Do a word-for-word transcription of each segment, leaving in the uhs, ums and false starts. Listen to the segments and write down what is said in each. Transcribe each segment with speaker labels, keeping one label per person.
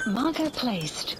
Speaker 1: Marker placed.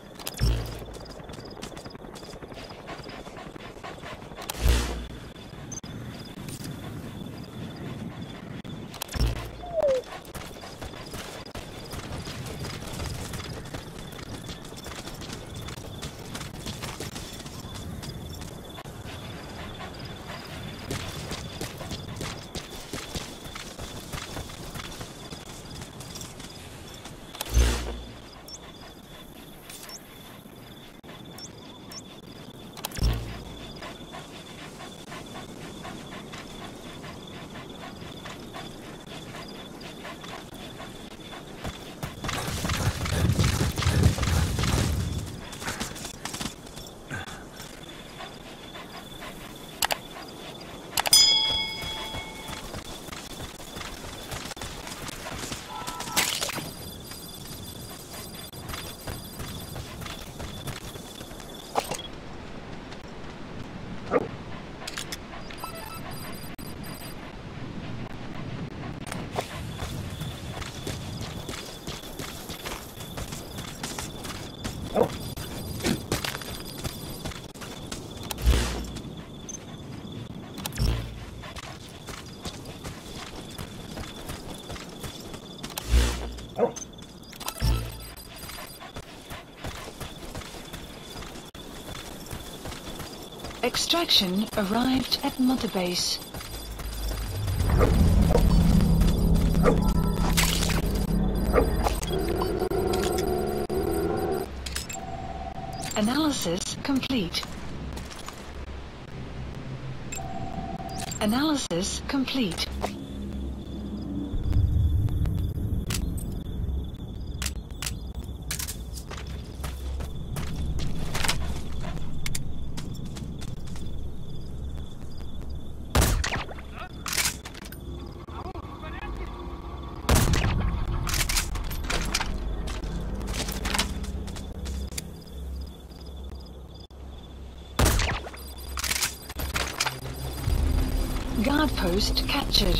Speaker 1: Extraction arrived at Mother Base. Analysis complete. Analysis complete. Guard post captured.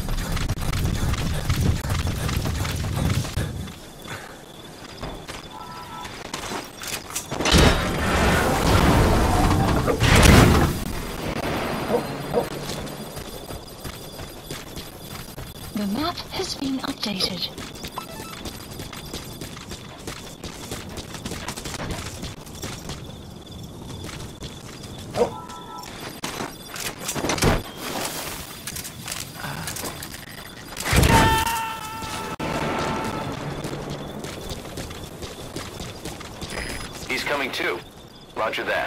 Speaker 1: The map has been updated.
Speaker 2: He's coming too. Roger that.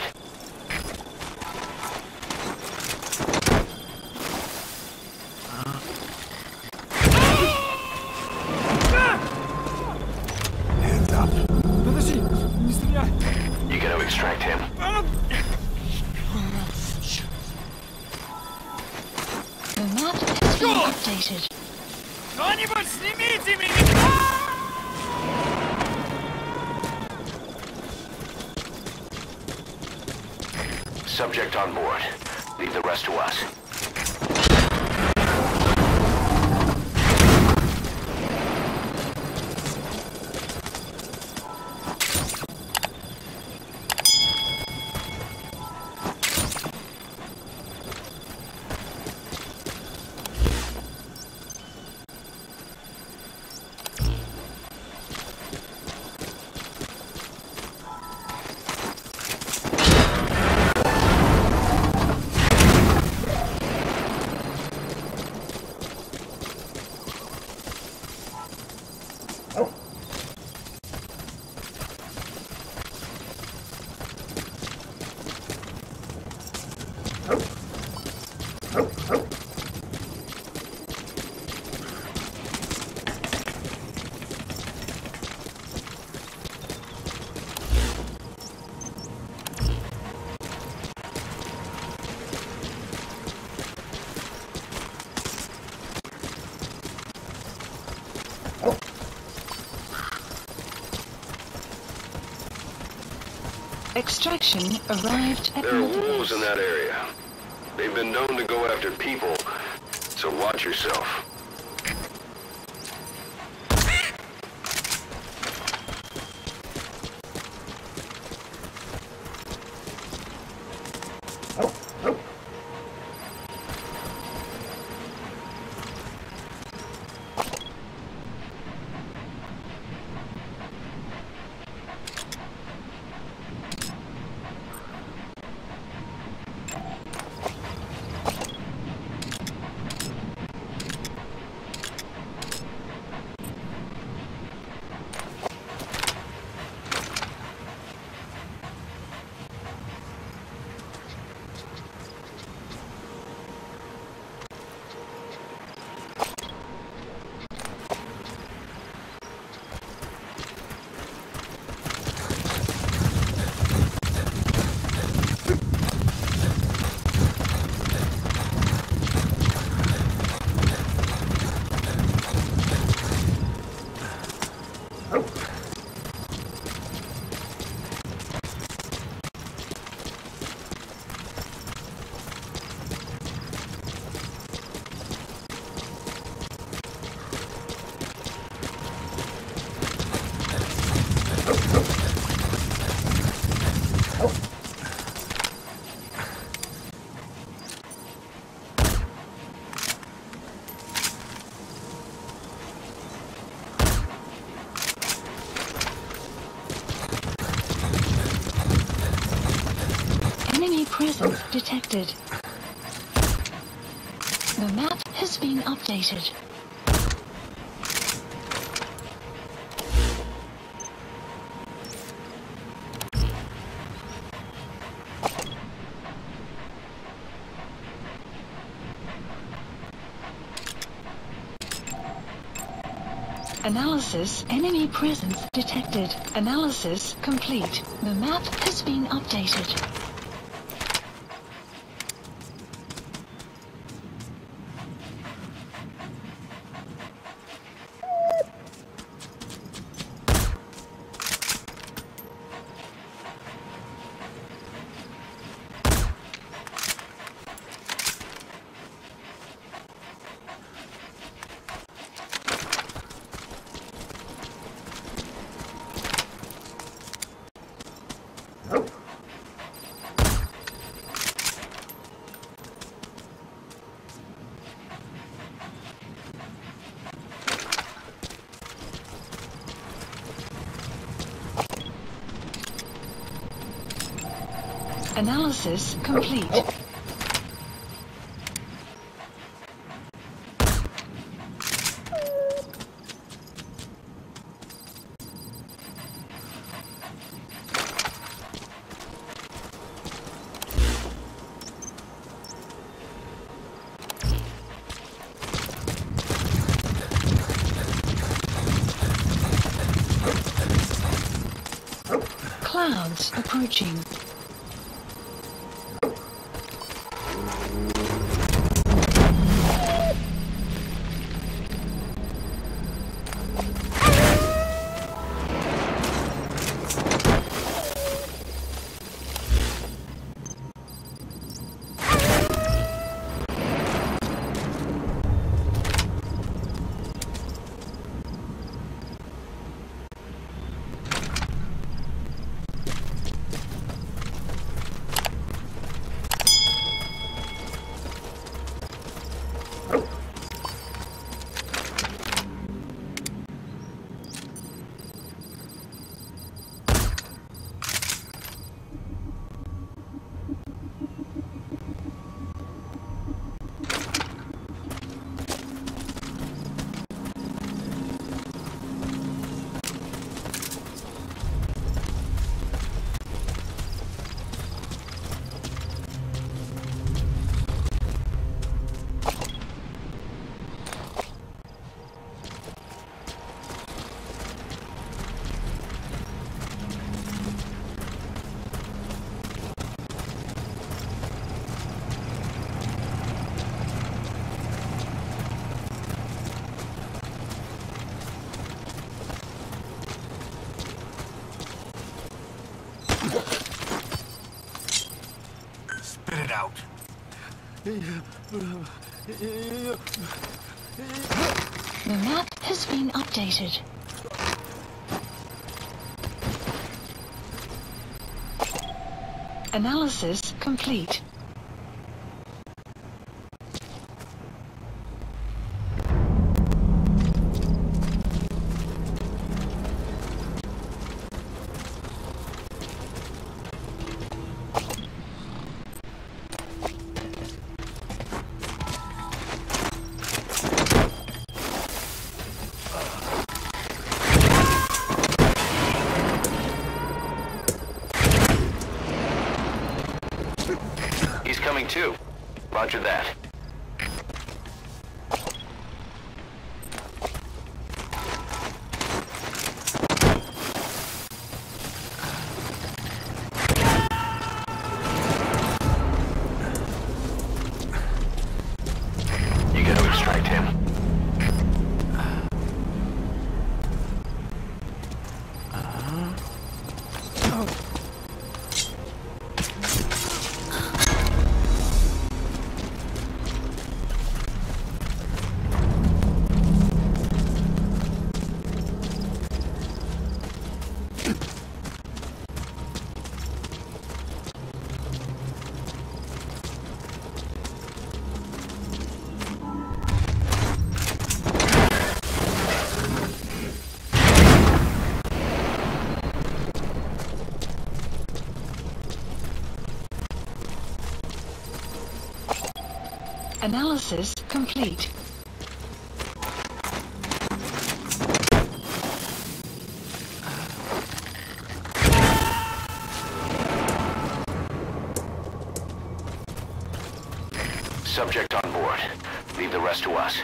Speaker 3: Hands up. Подожди, не стреляй.
Speaker 2: You gotta extract him.
Speaker 1: The map has been updated.
Speaker 3: Кто-нибудь снимите меня!
Speaker 2: Subject on board. Leave the rest to us.
Speaker 1: Extraction arrived at
Speaker 2: There are
Speaker 1: Mother
Speaker 2: wolves in
Speaker 1: Base.
Speaker 2: that area. They've been known to go after people, so watch yourself.
Speaker 1: Enemy presence detected. The map has been updated. Analysis. Enemy presence detected. Analysis complete. The map has been updated. Analysis complete. Clouds approaching.
Speaker 3: Spit it out.
Speaker 1: The map has been updated. Analysis complete.
Speaker 2: He's coming too. Roger that. You gotta extract him.
Speaker 1: Analysis complete.
Speaker 2: Subject on board. Leave the rest to us.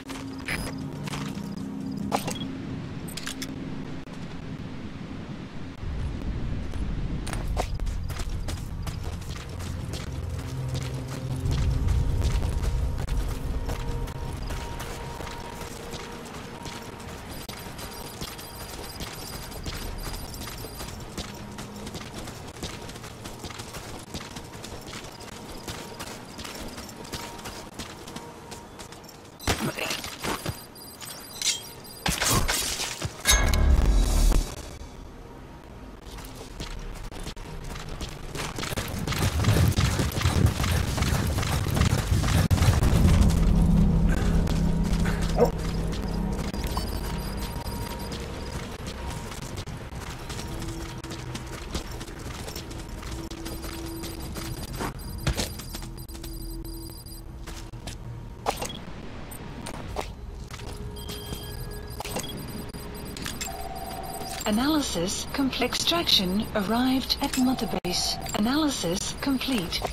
Speaker 1: Analysis complete. Extraction arrived at Mother Base. Analysis complete.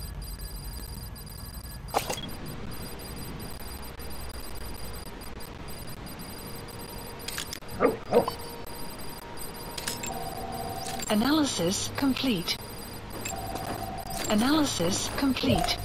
Speaker 1: Analysis complete. Analysis complete.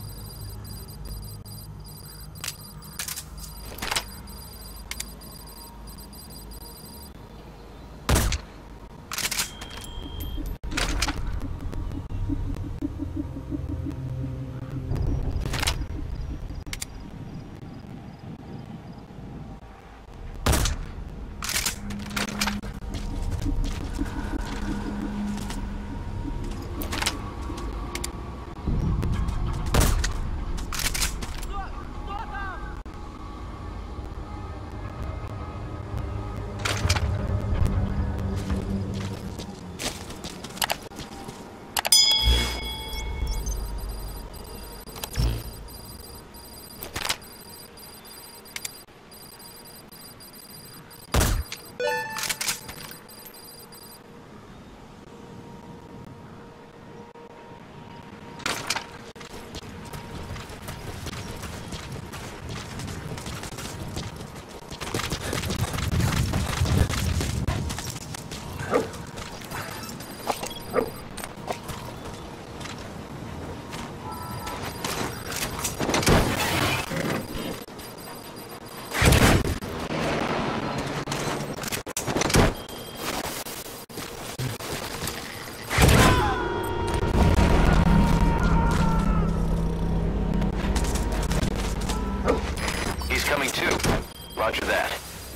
Speaker 2: Coming too. Roger that.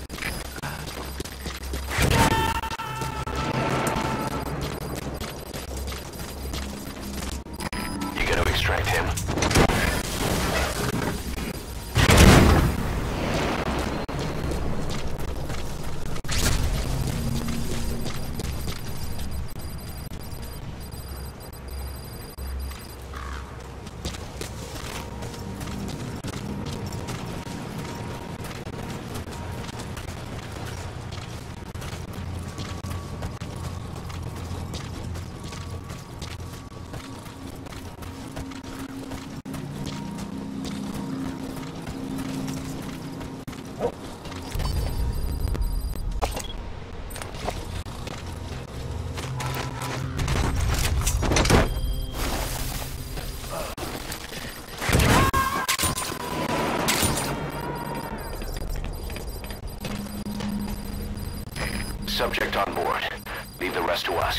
Speaker 2: You got to extract him. Subject on board. Leave the rest to us.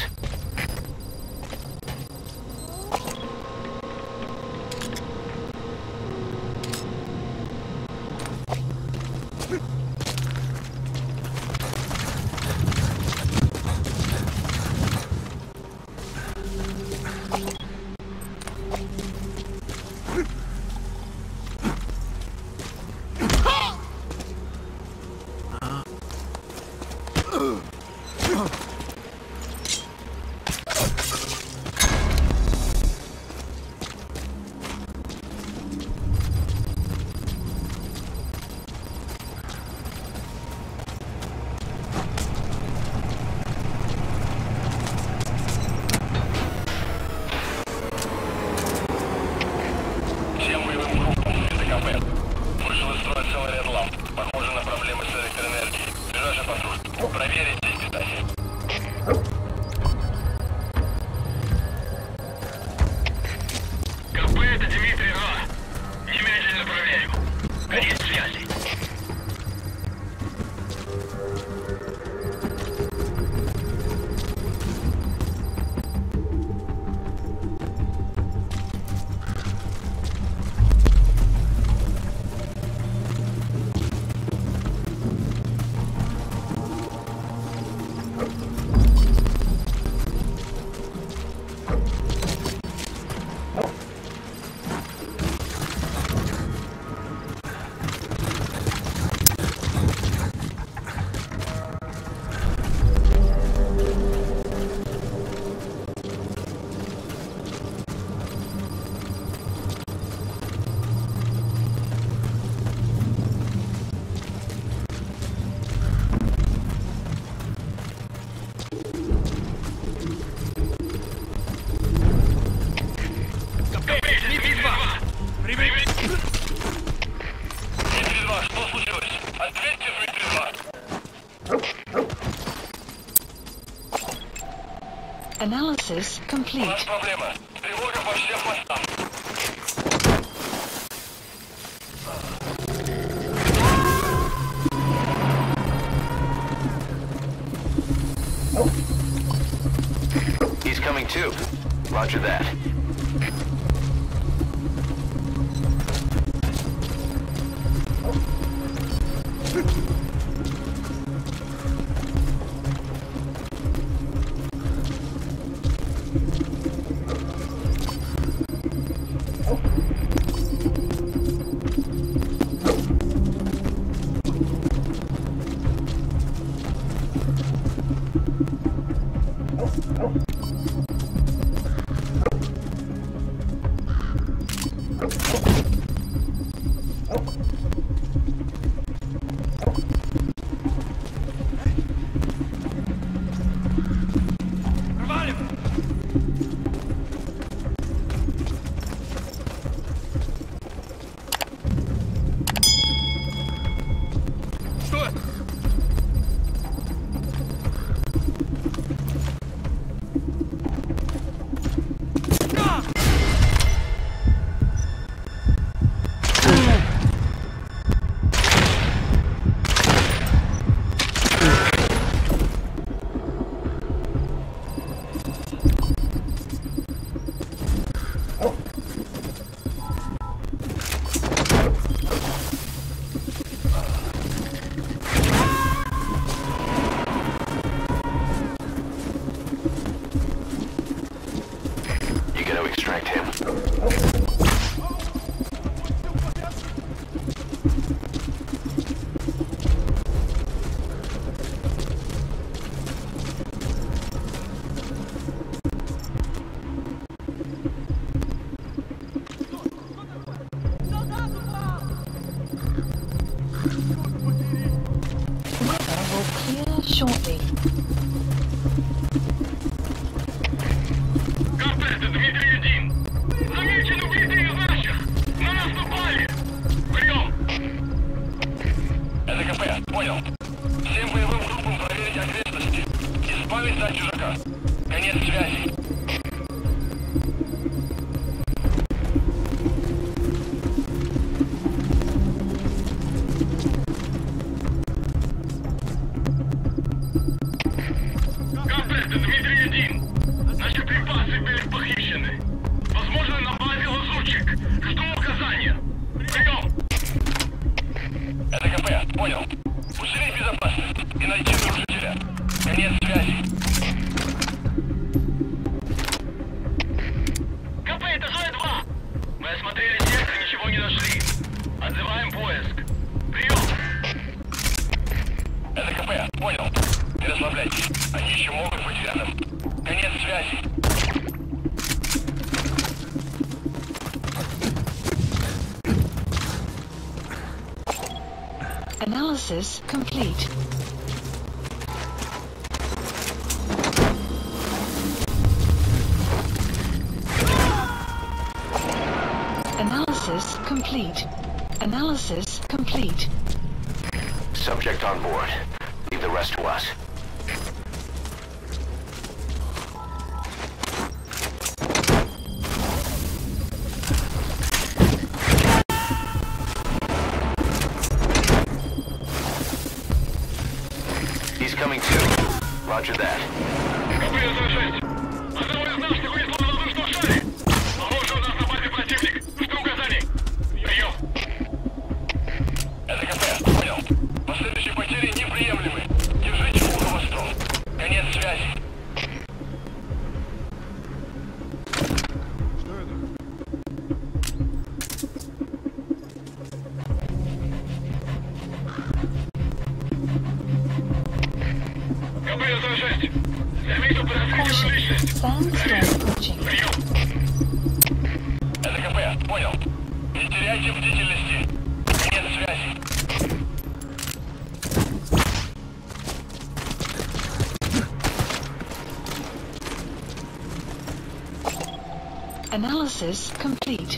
Speaker 1: Analysis
Speaker 4: У нас
Speaker 1: complete.
Speaker 4: проблема. Тревога по всем постам.
Speaker 2: He's coming too. Roger that.
Speaker 3: Провалим! Что это?
Speaker 2: You gotta extract him.
Speaker 1: Weather will clear shortly.
Speaker 4: Капец, это Дмитрий один. Замечен убитый из наших. На нас напали. Прием. Это КП, понял. Всем боевым группам проверить окрестности. Избавиться от чужака. Конец связи. Капец, это Дмитрий один. Наши припасы были похищены. Возможно, на базе лазутчик. Жду указания. Прием. Это КП, понял. Усилить безопасность и найти нарушителя. Конец связи. КП, этажом два. Мы осмотрели сектор, ничего не нашли. Отзываем поиск. Прием. Это КП, понял. Не расслабляйтесь. Они еще могут быть рядом. Конец связи.
Speaker 1: Analysis complete. Analysis complete. Analysis complete.
Speaker 2: Subject on board. Leave the rest to us. He's coming too. Roger that.
Speaker 4: КП шесть. Одного из наших вынесло на воздушном шаре. Похоже, у нас на базе противник. Жду указаний. Прием. Это КП, понял. Последующие потери неприемлемы. Держите ухо востро. Конец связи. КП шесть. Заметил подозрительную личность.
Speaker 1: Sandstone approaching.
Speaker 4: Прием. Это КП, понял. Не теряйте бдительности. Конец связи.
Speaker 1: Analysis complete.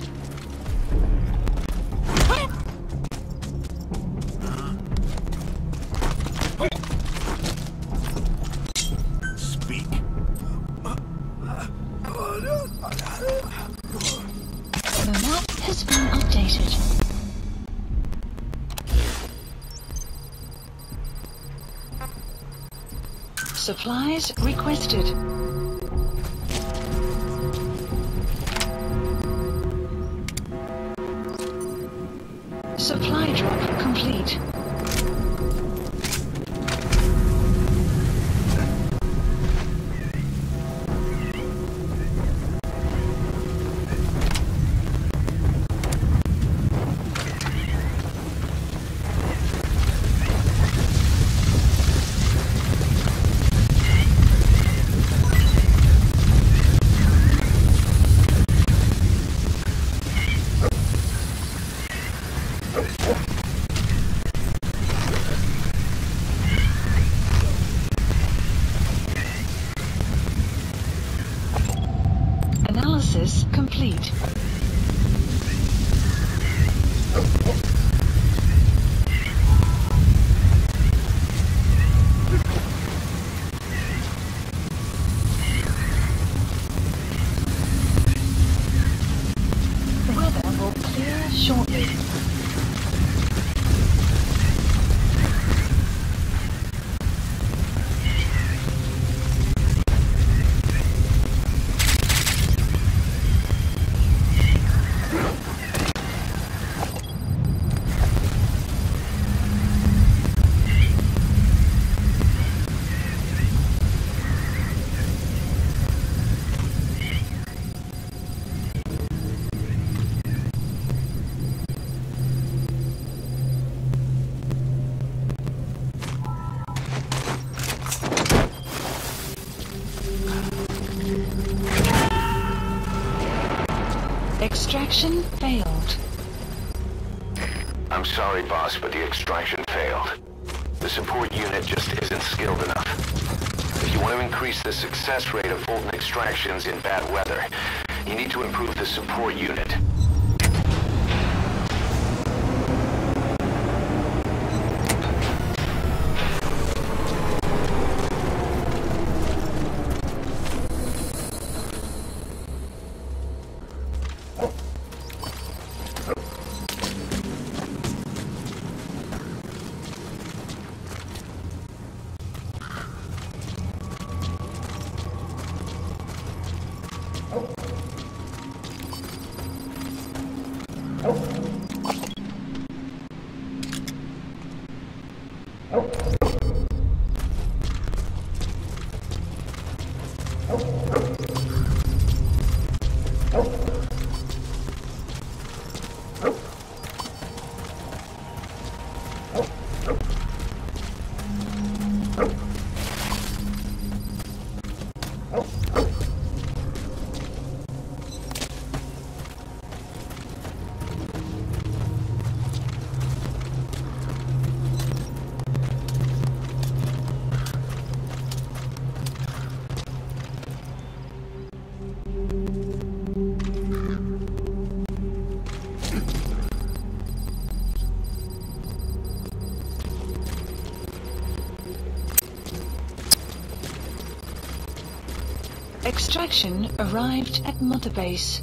Speaker 3: Speak.
Speaker 1: The map has been updated. Supplies requested. Supply drop complete. Analysis complete. The weather will clear shortly. Extraction failed.
Speaker 2: I'm sorry, boss, but the extraction failed. The support unit just isn't skilled enough. If you want to increase the success rate of Fulton extractions in bad weather, you need to improve the support unit.
Speaker 1: Extraction arrived at Mother Base.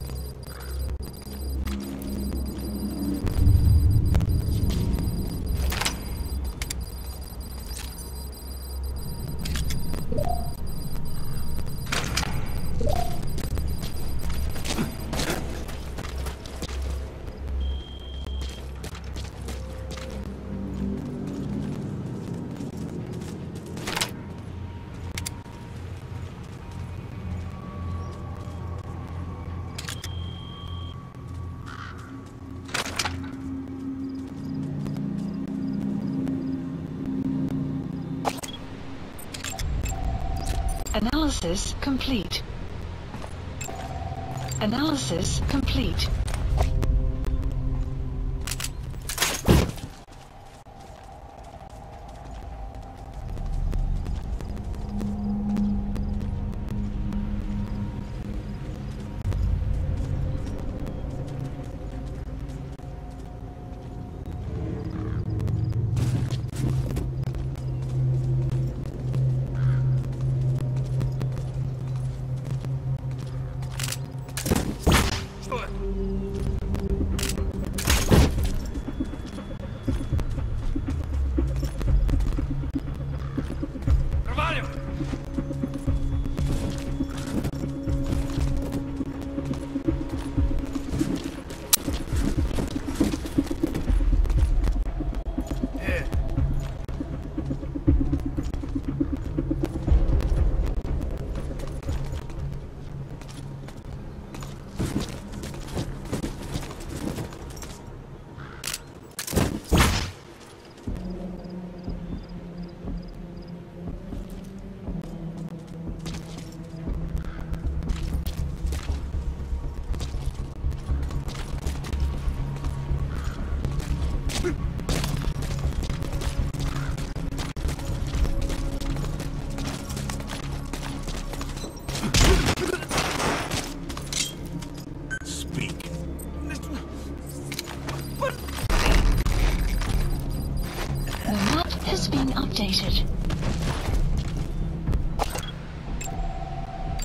Speaker 1: Analysis complete. Analysis complete.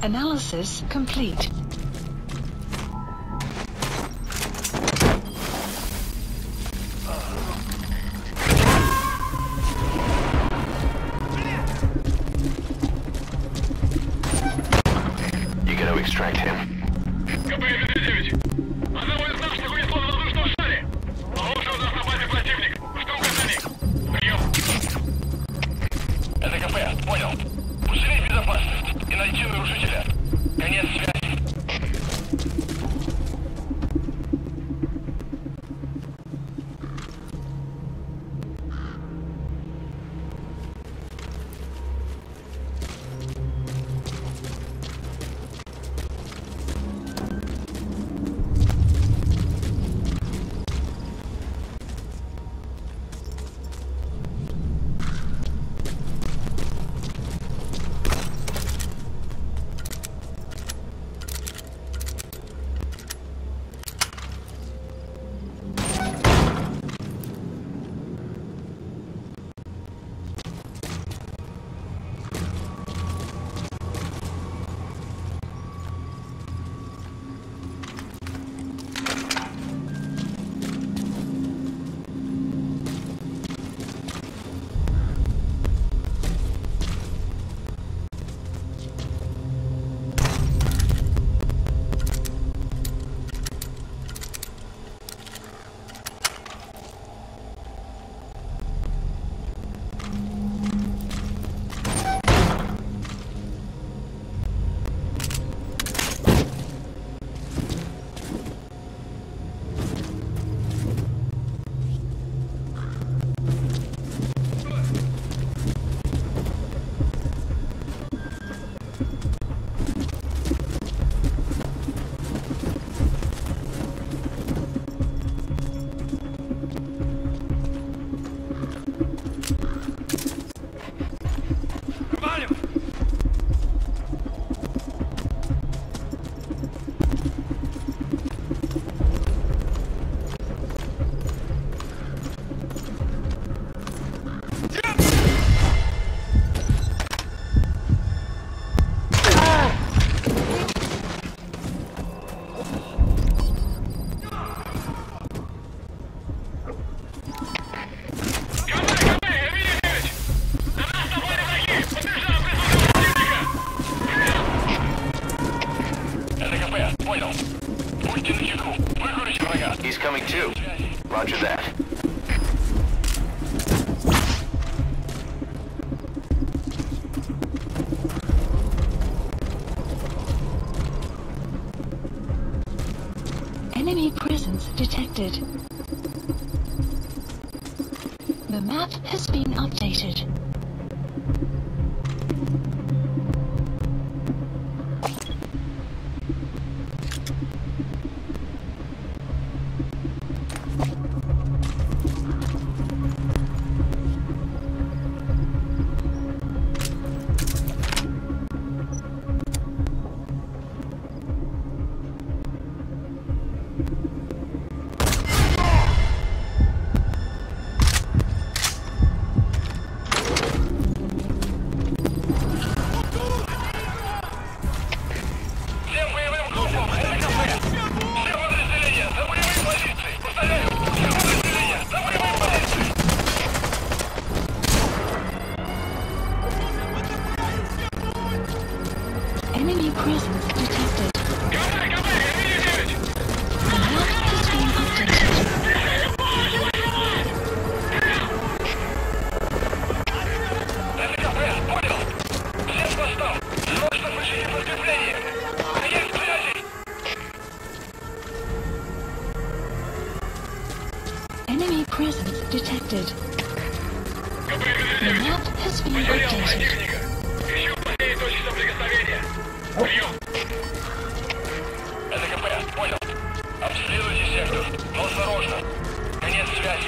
Speaker 1: Analysis complete.
Speaker 2: You gotta extract him.
Speaker 4: КП девять. Одного из нас погонесло на воздушном шаре. Лучше у нас на базе противник. Жду указаний. Прием. Это КП, понял. Усилить безопасность и найти нарушителя. Конец связи.
Speaker 2: He's coming too. Roger that.
Speaker 1: Enemy presence detected. The map has been updated. Enemy presence detected. The map has been updated. Enemy presence detected. The map has been updated.
Speaker 4: Прием! Это КП, понял. Обследуйте сектор, но осторожно. Конец связи.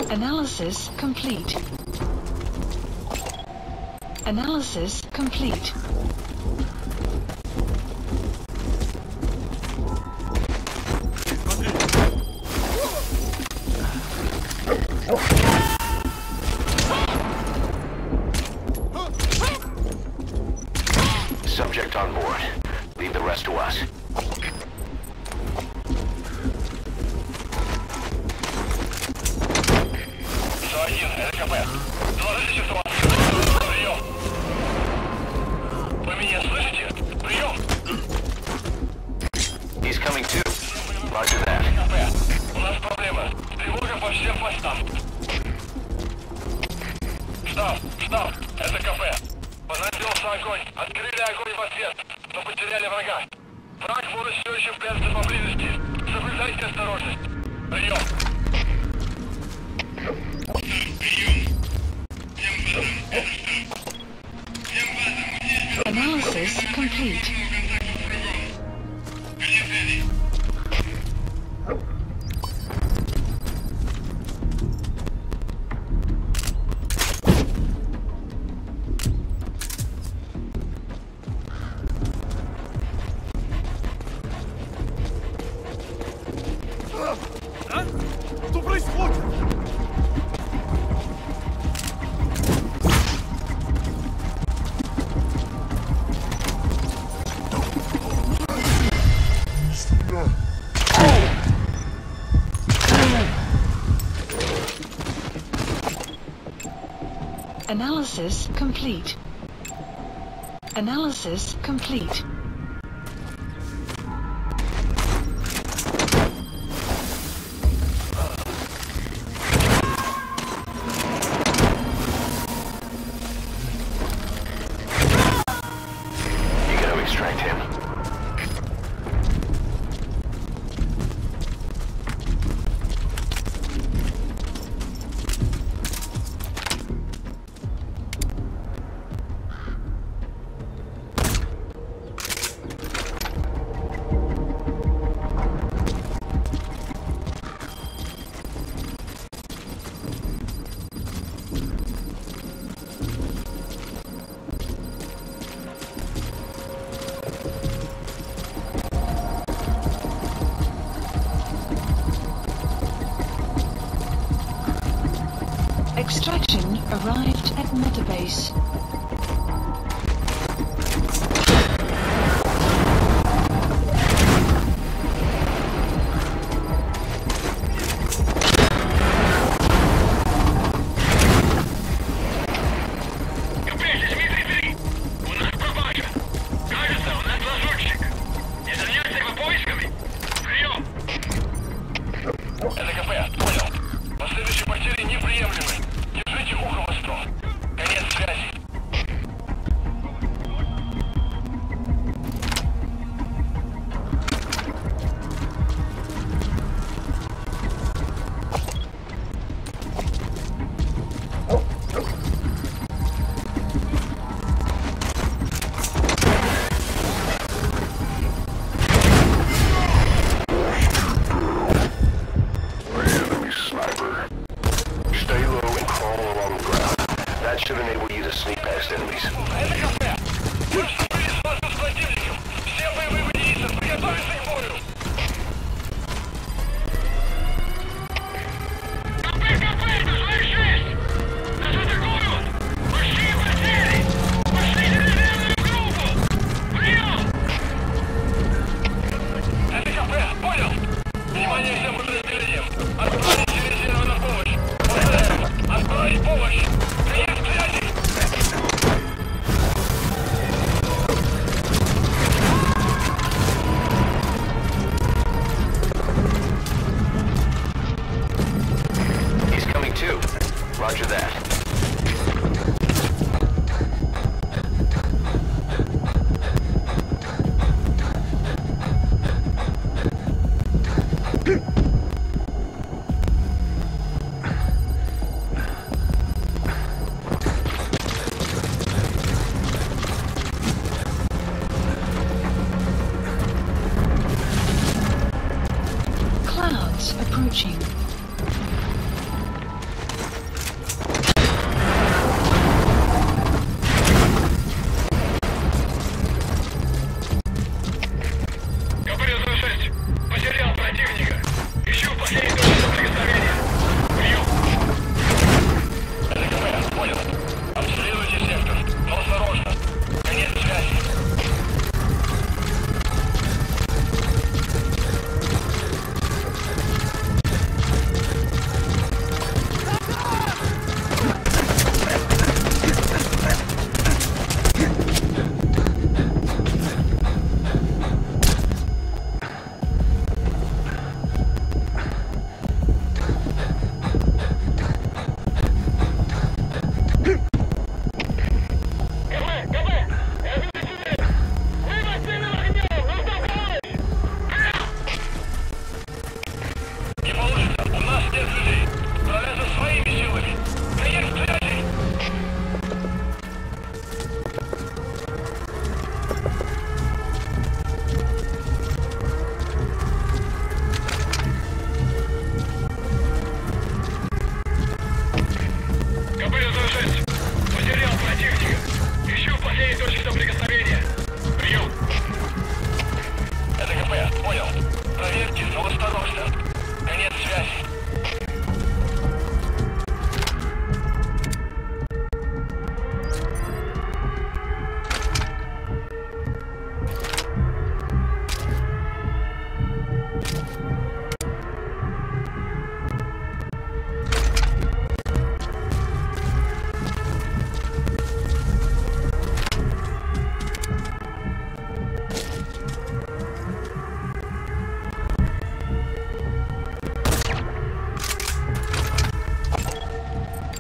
Speaker 1: Analysis complete. Analysis complete.
Speaker 2: Subject on board. Leave the rest to us.
Speaker 4: сто один, РКП. Доложите ситуацию. Прием. Вы меня слышите? Прием.
Speaker 2: He's coming too. Roger that.
Speaker 4: РКП. У нас проблема. Тревога по всем постам. Штаб, штаб, это КП. Понадеялся огонь. Открыли огонь в ответ, но потеряли врага. Враг может все еще прятаться поблизости. Соблюдайте осторожность. Прием.
Speaker 1: Analysis complete.
Speaker 3: А? Что происходит?
Speaker 1: Analysis complete. Analysis complete.
Speaker 2: You gotta extract him.
Speaker 1: Extraction arrived at Metabase.
Speaker 4: Капец, Дмитрий три. У нас пропажа. Кажется, у нас лазутчик. Не заняться его поисками? Прием. Это КП, понял. Последующие потери неприемлемы. Держите ухо востро. Конец связи.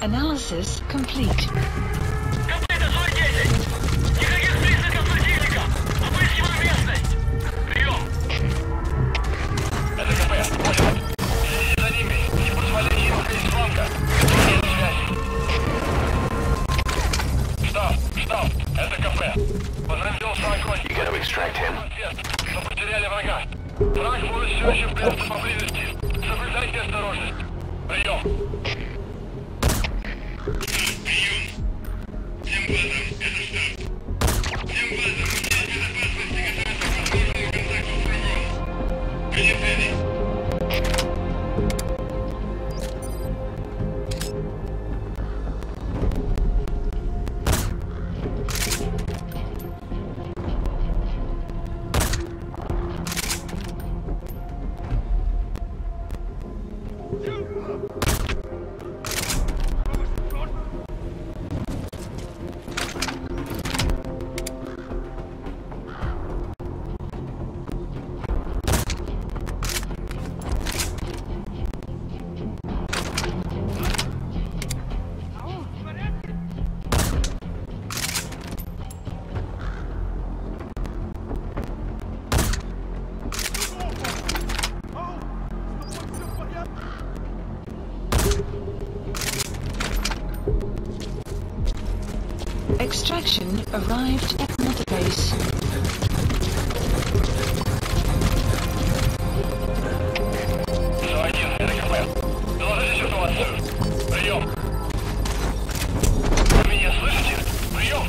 Speaker 1: Analysis complete.
Speaker 4: Копыта сорок десять! Никаких признаков противника! Обыскиваем местность! Прием! Это КП, понял. Следи за ними, не позволяй им выходить с фланга. Нет связи. Штаб, штаб, это КП. Подразделился огонь.
Speaker 2: You gotta extract him.
Speaker 4: Но потеряли врага. Враг может все еще прятаться поблизости. Соблюдайте осторожность. Прием! Всем базам, это штаб. Всем базам, отдел безопасности готовится к возможному контакту с врагом. Конец связи.
Speaker 1: Extraction arrived at Mother Base.
Speaker 4: один, это КП. Доложите ситуацию. Прием. Вы меня слышите? Прием.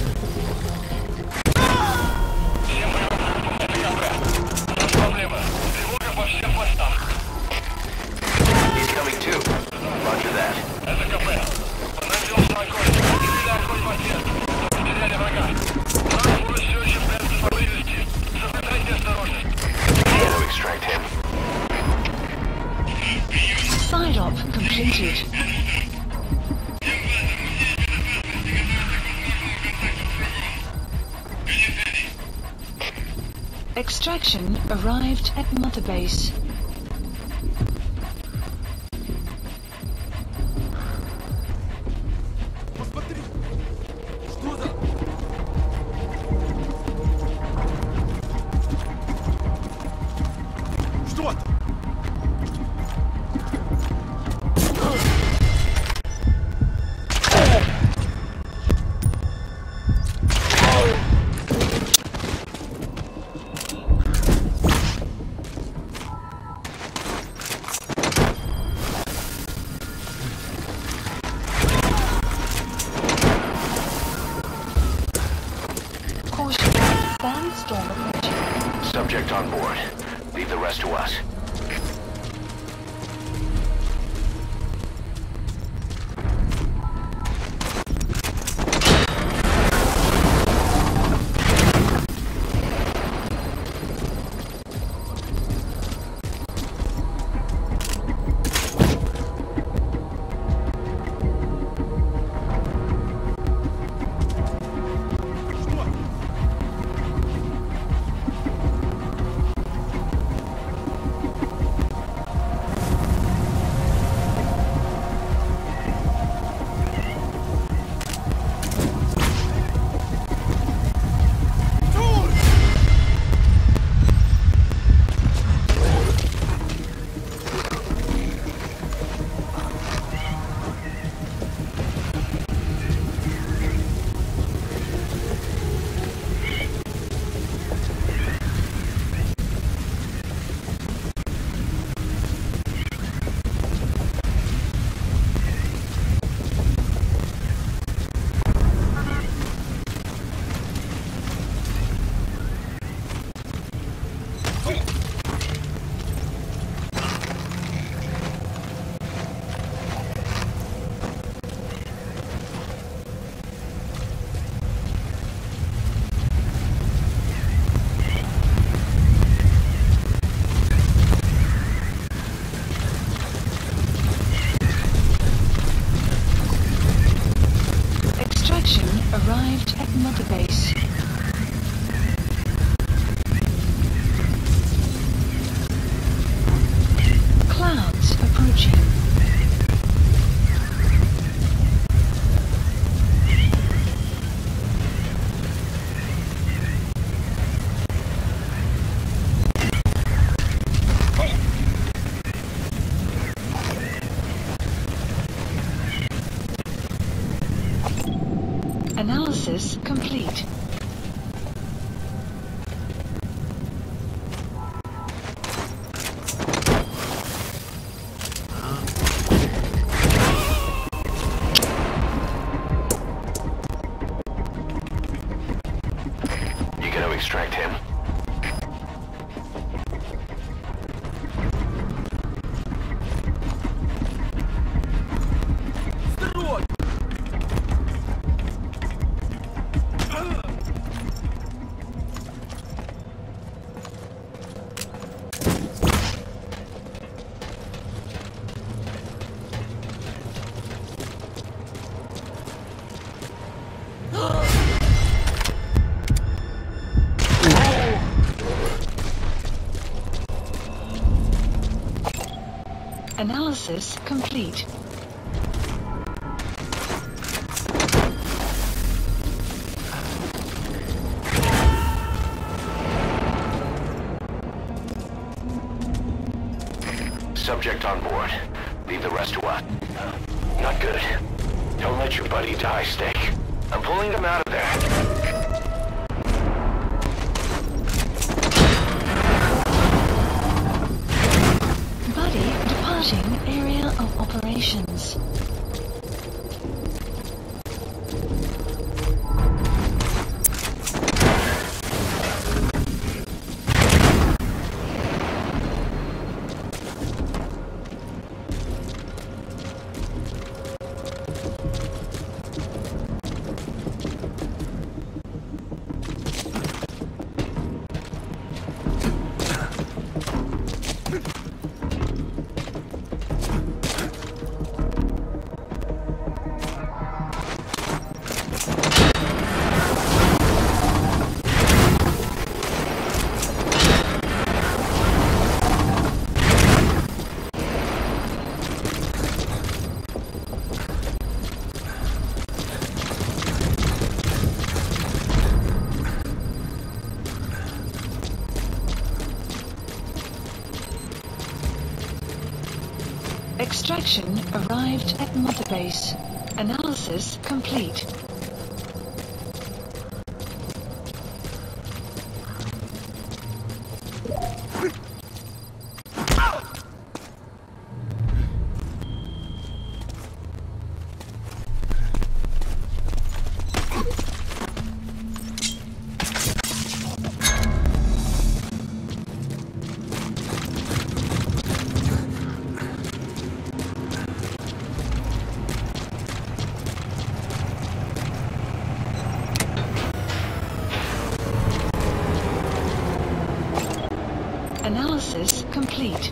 Speaker 4: Всем боевым группам, это КП. У нас проблема. Тревога по всем постам.
Speaker 2: He's coming too. Roger that.
Speaker 4: Это КП. Подразделился огонь. Открыли огонь в ответ. Но потеряли врага. Враг может все еще прятаться поблизости. Соблюдайте осторожность.
Speaker 2: You gotta extract him.
Speaker 1: Side op completed. Extraction arrived at Mother Base.
Speaker 3: Посмотри! Что за... Что это?
Speaker 1: Caution. Sandstorm approaching.
Speaker 2: Subject on board. Leave the rest to us.
Speaker 3: Что?
Speaker 2: extract him.
Speaker 1: Analysis complete.
Speaker 2: Subject on board. Leave the rest to us. Not good. Don't let your buddy die, Steak. I'm pulling them out of there.
Speaker 1: Area of operations. Extraction arrived at Mother Base. Analysis complete. Analysis complete.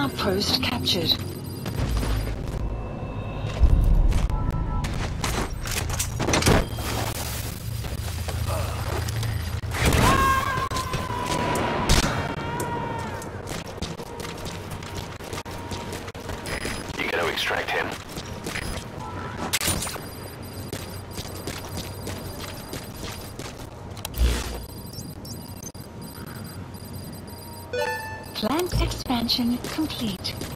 Speaker 1: outpost captured.
Speaker 2: You gotta extract him.
Speaker 1: Plant expansion complete.